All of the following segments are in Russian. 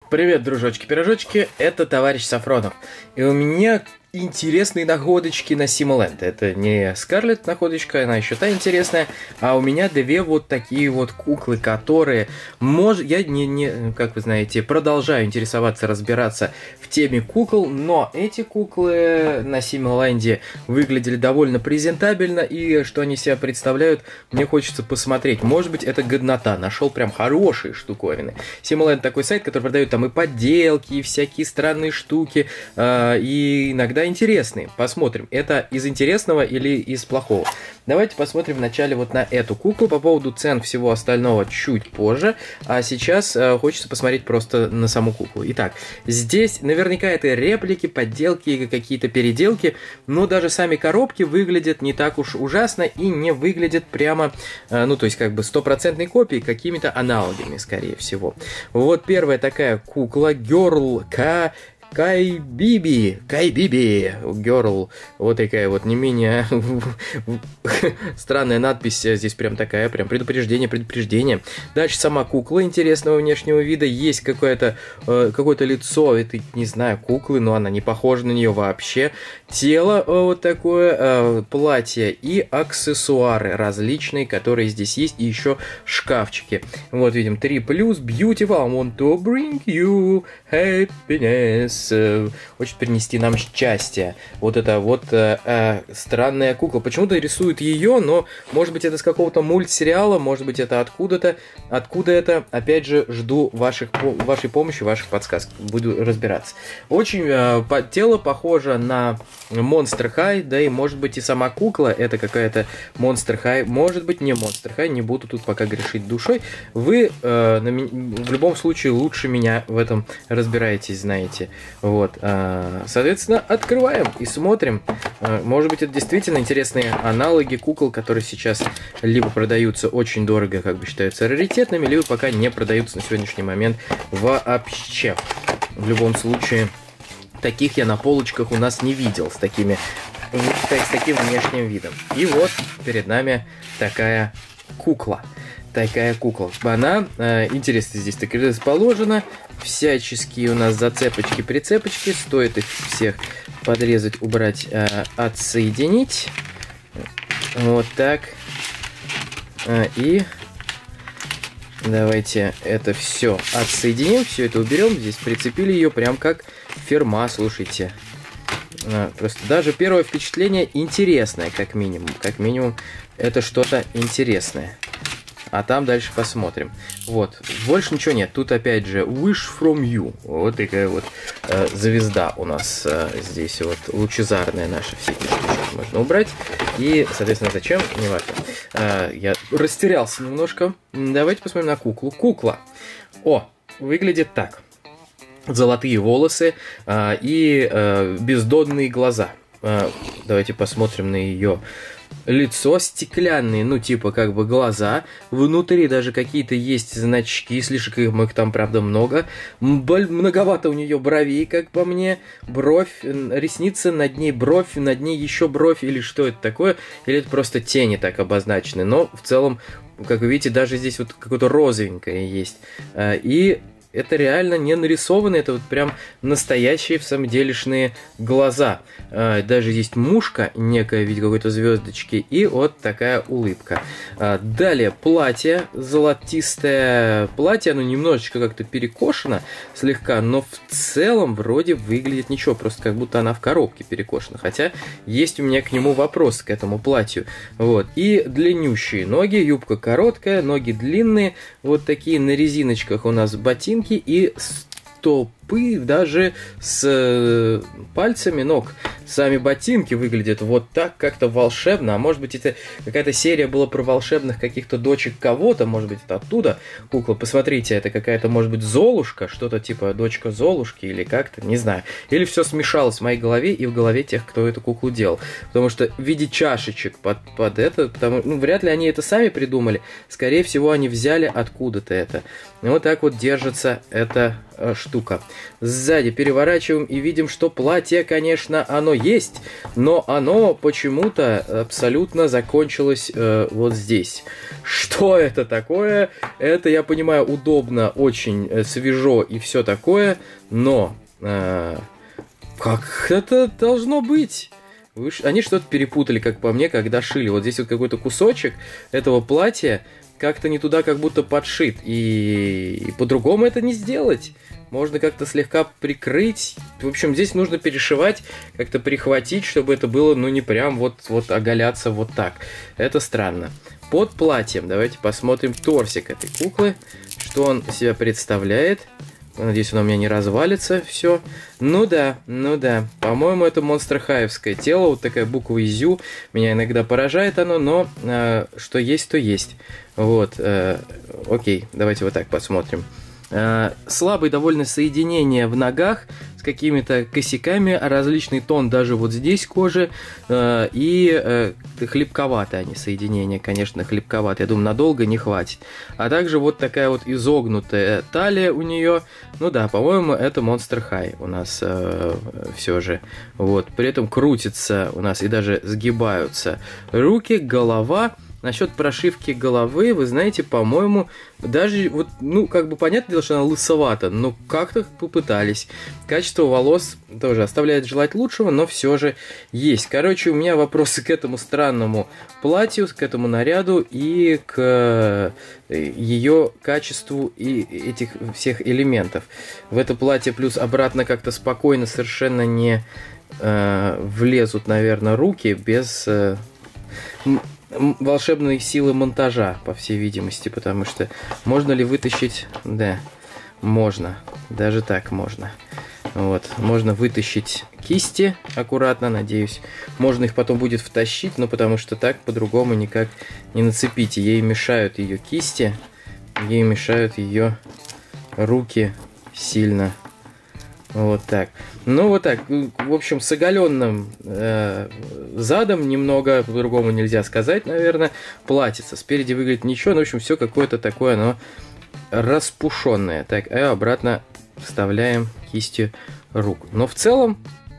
Привет, дружочки-пирожочки, это товарищ Сафронов. И у меня интересные находочки на Симоленд. Это не Скарлетт находочка, она еще та интересная, а у меня две вот такие вот куклы, которые, я как вы знаете, продолжаю интересоваться, разбираться в теме кукол, но эти куклы на Симоленде выглядели довольно презентабельно, и что они себя представляют, мне хочется посмотреть. Может быть, это годнота, нашел прям хорошие штуковины. Симоленд такой сайт, который продает там и подделки, и всякие странные штуки, и иногда интересные. Посмотрим, это из интересного или из плохого. Давайте посмотрим вначале вот на эту куклу. По поводу цен всего остального чуть позже. А сейчас хочется посмотреть просто на саму куклу. Итак, здесь наверняка это реплики, подделки, какие-то переделки. Но даже сами коробки выглядят не так уж ужасно и не выглядят прямо, ну то есть как бы стопроцентной копией, какими-то аналогами, скорее всего. Вот первая такая кукла Girl Кайбиби, Girl, вот такая вот не менее странная надпись, здесь прям такая, прям предупреждение. Дальше сама кукла интересного внешнего вида, есть какое-то лицо, это, не знаю, куклы, но она не похожа на нее вообще. Тело вот такое, платье и аксессуары различные, которые здесь есть, и еще шкафчики. Вот видим 3+, beautiful, I want to bring you happiness. Хочет принести нам счастье. Вот это вот странная кукла. Почему-то рисуют ее, но может быть это с какого-то мультсериала, может быть это откуда-то. Откуда это? Опять же, жду вашей помощи, ваших подсказок. Буду разбираться. Очень тело похоже на Monster High, да и может быть и сама кукла это какая-то Monster High, может быть не Monster High, не буду тут пока грешить душой. Вы в любом случае лучше меня в этом разбираетесь, знаете. Вот, соответственно, открываем и смотрим. Может быть, это действительно интересные аналоги кукол, которые сейчас либо продаются очень дорого, как бы считаются раритетными, либо пока не продаются на сегодняшний момент вообще. В любом случае, таких я на полочках у нас не видел с таким внешним видом. И вот перед нами такая кукла. Она, интересно, здесь так расположена. Всяческие у нас зацепочки, прицепочки. Стоит их всех подрезать, убрать, отсоединить. Вот так. И давайте это все отсоединим, все это уберем. Здесь прицепили ее прям как фирма, слушайте. Просто даже первое впечатление интересное, как минимум. Как минимум, это что-то интересное. А там дальше посмотрим. Вот, больше ничего нет. Тут опять же Wish from You. Вот такая вот звезда у нас здесь вот лучезарная наша. Все эти штучки можно убрать. И, соответственно, зачем? Не важно. Я растерялся немножко. Давайте посмотрим на куклу. Кукла. Выглядит так. Золотые волосы и бездонные глаза. Давайте посмотрим на ее лицо. Стеклянные, ну типа как бы глаза. Внутри даже какие-то есть значки, слишком их там, правда, много. Многовато у нее бровей, как по мне. Бровь, ресница, над ней бровь, над ней еще бровь. Или что это такое? Или это просто тени так обозначены. Но в целом, как вы видите, даже здесь вот какое-то розовенькое есть. И это реально не нарисовано, это вот прям настоящие в самом делешные глаза. Даже есть мушка некая в виде какой-то звездочки и вот такая улыбка. Далее платье, золотистое платье, оно немножечко как-то перекошено слегка, но в целом вроде выглядит ничего, просто как будто она в коробке перекошена. Хотя есть у меня к нему вопрос, к этому платью. Вот. И длиннющие ноги, юбка короткая, ноги длинные, вот такие на резиночках у нас ботинки и стопы даже с пальцами ног. Сами ботинки выглядят вот так как-то волшебно. А может быть, это какая-то серия была про волшебных каких-то дочек кого-то. Может быть, это оттуда кукла. Посмотрите, это какая-то, может быть, Золушка. Что-то типа дочка Золушки или как-то, не знаю. Или все смешалось в моей голове и в голове тех, кто эту куклу делал. Потому что в виде чашечек под это, вряд ли они это сами придумали. Скорее всего, они взяли откуда-то это. И вот так вот держится эта штука. Сзади переворачиваем и видим, что платье, конечно, оно есть, но оно почему-то абсолютно закончилось вот здесь. Что это такое? Это, я понимаю, удобно, очень свежо и все такое, но как это должно быть? Они что-то перепутали, как по мне, когда шили. Вот здесь вот какой-то кусочек этого платья как-то не туда как будто подшит. И по-другому это не сделать. Можно как-то слегка прикрыть. В общем, здесь нужно перешивать, как-то прихватить, чтобы это было, ну, не прям вот оголяться вот так. Это странно. Под платьем давайте посмотрим торсик этой куклы. Что он себя представляет. Надеюсь, оно у меня не развалится все. Ну да. По-моему, это Monster Hive'ское тело. Вот такая буква Изю. Меня иногда поражает оно, но что есть, то есть. Вот. Окей, давайте вот так посмотрим. Слабые довольно соединения в ногах с какими-то косяками, различный тон даже вот здесь кожи, и хлипковаты они соединения, конечно, хлипковаты, я думаю, надолго не хватит. А также вот такая вот изогнутая талия у нее, ну да, по-моему, это Monster High у нас все же, вот, при этом крутится у нас и даже сгибаются руки, голова. Насчет прошивки головы, вы знаете, по-моему, даже, вот, ну, как бы понятное дело, что она лысовата, но как-то попытались. Качество волос тоже оставляет желать лучшего, но все же есть. Короче, у меня вопросы к этому странному платью, к этому наряду и к ее качеству и этих всех элементов. В это платье плюс обратно как-то спокойно совершенно не влезут, наверное, руки без... волшебной силы монтажа, по всей видимости, потому что можно ли вытащить... Да, можно, даже так можно. Вот, можно вытащить кисти аккуратно, надеюсь. Можно их потом будет втащить, но потому что так по-другому никак не нацепите. Ей мешают ее кисти, ей мешают ее руки сильно. Вот так. Ну, вот так. В общем, с оголенным задом немного, по-другому нельзя сказать, наверное, платьице. Спереди выглядит ничего, но, в общем, все какое-то такое, оно распушенное. Так, а обратно вставляем кистью рук. Но в целом,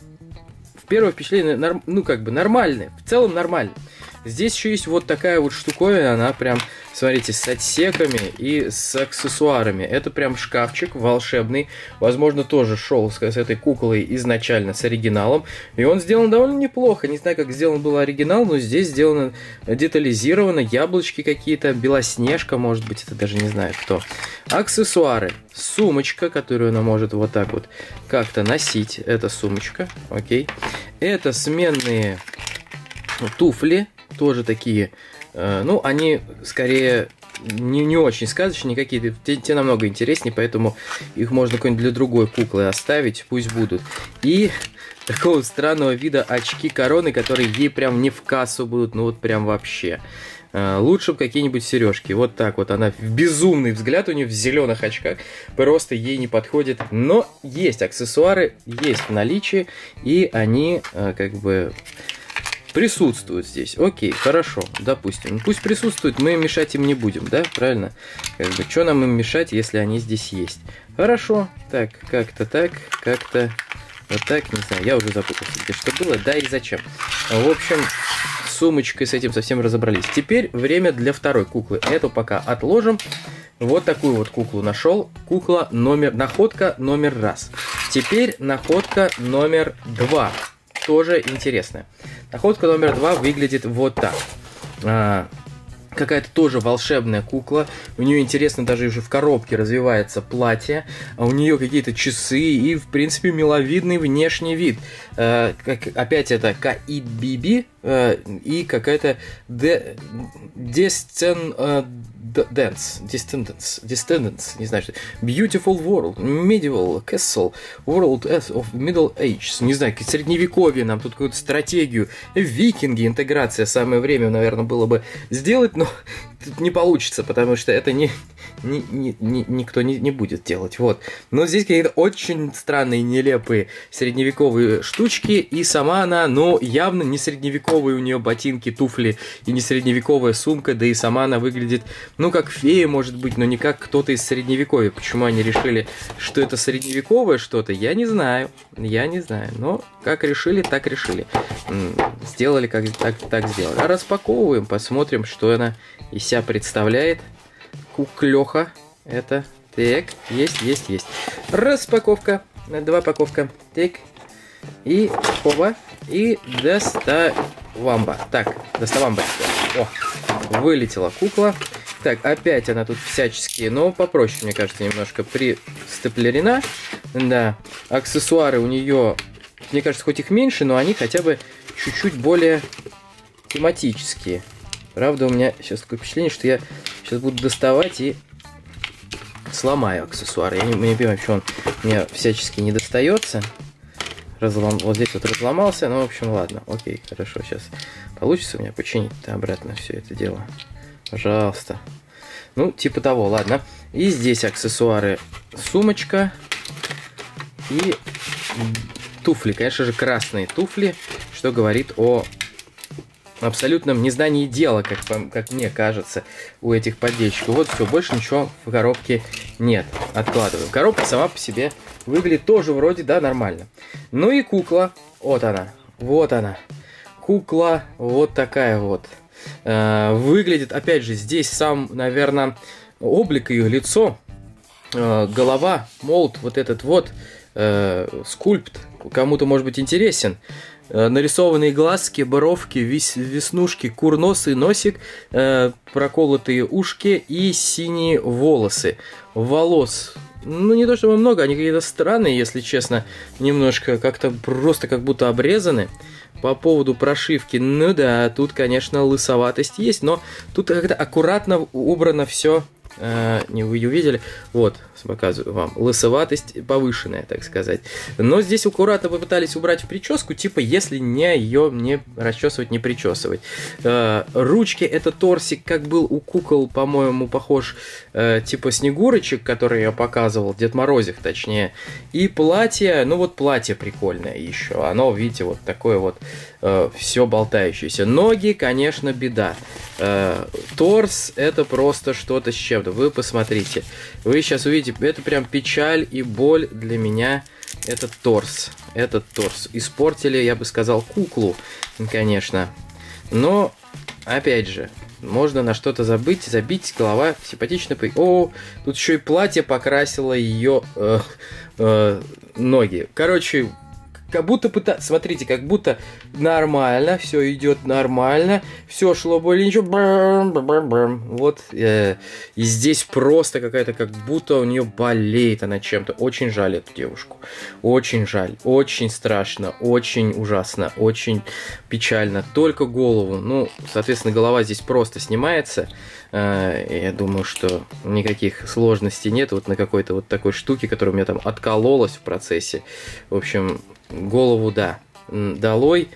первое впечатление, ну, как бы нормальное. В целом нормально. Здесь еще есть вот такая вот штуковина, она прям, смотрите, с отсеками и с аксессуарами. Это прям шкафчик волшебный. Возможно, тоже шел с этой куклой изначально, с оригиналом. И он сделан довольно неплохо. Не знаю, как сделан был оригинал, но здесь сделано детализировано. Яблочки какие-то, Белоснежка, может быть, это даже не знаю кто. Аксессуары. Сумочка, которую она может вот так вот как-то носить. Это сумочка, окей. Это сменные туфли. Тоже такие, ну, они скорее не очень сказочные, какие-то, те намного интереснее, поэтому их можно какой-нибудь для другой куклы оставить, пусть будут. И такого странного вида очки-короны, которые ей прям не в кассу будут, ну вот прям вообще. Лучше бы какие-нибудь сережки. Вот так вот она, безумный взгляд у нее в зеленых очках, просто ей не подходит. Но есть аксессуары, есть в наличии, и они как бы... присутствуют здесь. Окей, хорошо, допустим. Ну, пусть присутствуют, мы мешать им не будем, да? Правильно? Как бы, что нам им мешать, если они здесь есть? Хорошо. Так, как-то вот так, не знаю, я уже запутался, где что было, да и зачем. В общем, с сумочкой с этим совсем разобрались. Теперь время для второй куклы. Эту пока отложим. Вот такую вот куклу нашел. Находка номер раз. Теперь находка номер два. Тоже интересная. Находка номер 2 выглядит вот так. Какая-то тоже волшебная кукла. У нее, интересно, даже уже в коробке развивается платье. А у нее какие-то часы и, в принципе, миловидный внешний вид. Опять это Каидбиби и какая-то Descendants, не знаю что. Beautiful World, Medieval Castle, World of Middle Ages. Не знаю, средневековье нам тут какую-то стратегию. Викинги, интеграция. Самое время, наверное, было бы сделать, но тут не получится, потому что это не никто не будет делать. Вот. Но здесь какие-то очень странные, нелепые средневековые штучки, и сама она, ну, явно не средневековые у нее ботинки, туфли, и не средневековая сумка, да и сама она выглядит, ну, как фея, может быть, но не как кто-то из средневековья. Почему они решили, что это средневековое что-то, я не знаю, но как решили, так решили. Сделали, как так сделали. А распаковываем, посмотрим, что она из себя представляет. Куклёха. Это. Так, есть. Распаковка. 2 паковка. Так. И хоба. И доставамба. Так, доставамба. О, вылетела кукла. Так, опять она тут всяческие, но попроще, мне кажется, немножко пристеплерена. Да, аксессуары у нее, мне кажется, хоть их меньше, но они хотя бы чуть-чуть более тематические. Правда, у меня сейчас такое впечатление, что я сейчас буду доставать и сломаю аксессуар. Я не понимаю, почему он мне всячески не достается. Вот здесь вот разломался, ну, в общем, ладно. Окей, хорошо, сейчас получится у меня починить-то обратно все это дело. Пожалуйста. Ну, типа того, ладно. И здесь аксессуары. Сумочка и туфли. Конечно же, красные туфли, что говорит о абсолютном незнании дела, как мне кажется, у этих подельщиков. Вот все, больше ничего в коробке нет. Откладываем. Коробка сама по себе выглядит тоже вроде, да, нормально. Ну и кукла. Вот она. Вот она. Кукла вот такая вот. Выглядит, опять же, здесь сам, наверное, облик ее, лицо, голова, молд, вот этот вот скульпт, кому-то может быть интересен. Нарисованные глазки, боровки, веснушки, курносый носик, проколотые ушки и синие волосы. Волос, ну, не то чтобы много, они какие-то странные, если честно, немножко как-то просто как будто обрезаны. По поводу прошивки, ну да, тут, конечно, лысоватость есть, но тут как-то аккуратно убрано все. Не вы увидели, вот, показываю вам, лысоватость повышенная, так сказать. Но здесь аккуратно попытались убрать в прическу, типа, если ее не расчесывать, не причесывать. Ручки, это торсик, как был у кукол, по-моему, похож, типа снегурочек, который я показывал, Дед Морозик, точнее. И платье, ну вот платье прикольное еще, оно, видите, вот такое вот, все болтающееся. Ноги, конечно, беда. Торс, это просто что-то с чем-то. Вы посмотрите. Вы сейчас увидите, это прям печаль и боль для меня. Этот торс. Испортили, я бы сказал, куклу, конечно. Но, опять же, можно на что-то забить, голова симпатично. О, тут еще и платье покрасило ее ноги. Короче, как будто смотрите, как будто нормально, все идет нормально, все шло более ничего. Вот, и здесь просто какая-то, как будто у нее болеет она чем-то. Очень жаль эту девушку. Очень жаль, очень страшно, очень ужасно, очень печально. Только голову, ну, соответственно, голова здесь просто снимается. Я думаю, что никаких сложностей нет. Вот на какой-то вот такой штуке, которая у меня там откололась в процессе. В общем, голову, да, долой.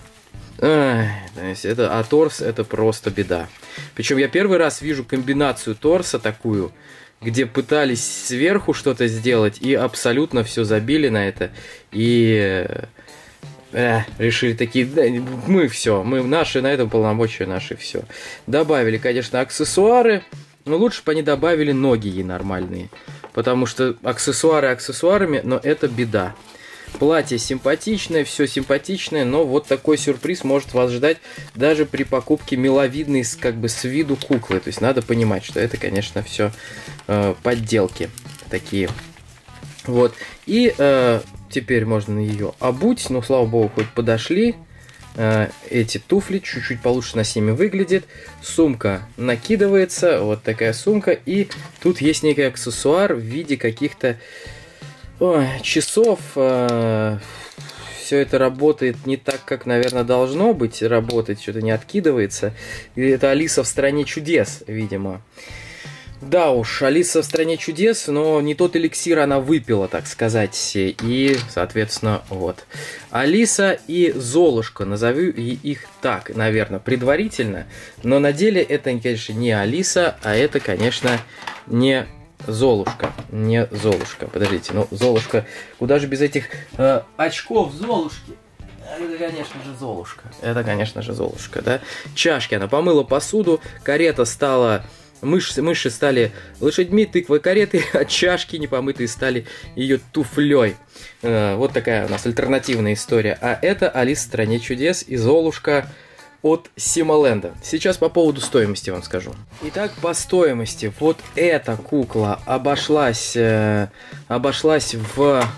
А торс это просто беда. Причем я первый раз вижу комбинацию торса такую, где пытались сверху что-то сделать и абсолютно все забили на это. И решили такие, да, мы наши, на этом полномочия наши, все. Добавили, конечно, аксессуары, но лучше бы они добавили ноги ей нормальные. Потому что аксессуары аксессуарами, но это беда. Платье симпатичное, все симпатичное, но вот такой сюрприз может вас ждать даже при покупке миловидной, как бы с виду куклы. То есть надо понимать, что это, конечно, все подделки такие. Вот. И теперь можно ее обуть. Ну, слава богу, хоть подошли. Эти туфли чуть-чуть получше на ними выглядит. Сумка накидывается. Вот такая сумка. И тут есть некий аксессуар в виде каких-то часов. Все это работает не так, как, наверное, должно быть работать. Что-то не откидывается. И это Алиса в стране чудес, видимо. Да уж, Алиса в стране чудес, но не тот эликсир она выпила, так сказать. И, соответственно, вот. Алиса и Золушка, назову их так, наверное, предварительно. Но на деле это, конечно, не Алиса, а это, конечно, не Золушка. Не Золушка. Подождите, ну, Золушка, куда же без этих очков Золушки? Это, конечно же, Золушка. Это, конечно же, Золушка, да? Чашки она помыла посуду, карета стала... Мыши стали лошадьми, тыквы кареты, а чашки непомытые стали ее туфлей. Вот такая у нас альтернативная история. А это Алиса в стране чудес и Золушка от Симоленда. Сейчас по поводу стоимости вам скажу. Итак, по стоимости. Вот эта кукла обошлась в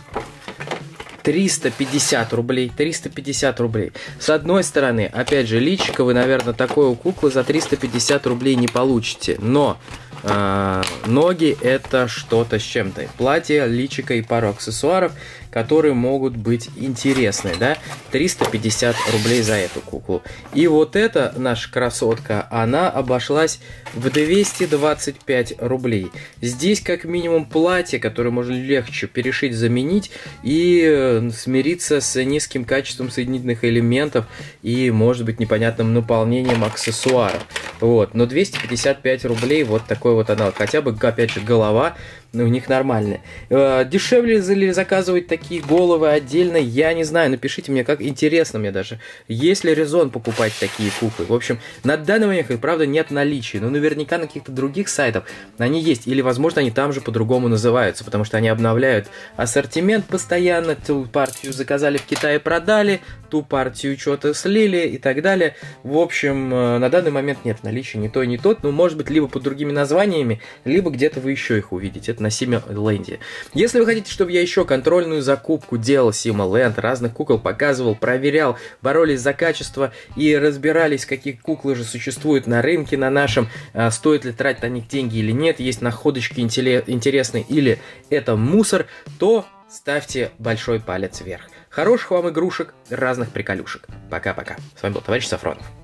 350 рублей. 350 рублей. С одной стороны, опять же, личико вы, наверное, такой куклы за 350 рублей не получите. Но ноги это что-то с чем-то. Платье, личико и пару аксессуаров, которые могут быть интересны, да? 350 рублей за эту куклу. И вот эта наша красотка, она обошлась в 225 рублей. Здесь как минимум платье, которое можно легче перешить, заменить и смириться с низким качеством соединительных элементов и, может быть, непонятным наполнением аксессуаров. Вот. Но 255 рублей вот такой вот аналог. Хотя бы, опять же, голова у них нормальная. Дешевле ли заказывать такие головы отдельно, я не знаю. Напишите мне, как интересно мне даже. Есть ли резон покупать такие куклы? В общем, на данный момент их, правда, нет наличия. Но наверняка на каких-то других сайтах они есть. Или, возможно, они там же по-другому называются. Потому что они обновляют ассортимент постоянно. Ту партию заказали в Китае, продали. Ту партию что-то слили и так далее. В общем, на данный момент нет наличия ни то, ни тот. Но, может быть, либо под другими названиями, либо где-то вы еще их увидите. Это на Симоленде. Если вы хотите, чтобы я еще контрольную закупку делал Симоленд, разных кукол показывал, проверял, боролись за качество и разбирались, какие куклы же существуют на рынке на нашем, стоит ли тратить на них деньги или нет, есть находочки интересные или это мусор, то ставьте большой палец вверх. Хороших вам игрушек, разных приколюшек. Пока-пока. С вами был товарищ Сафронов.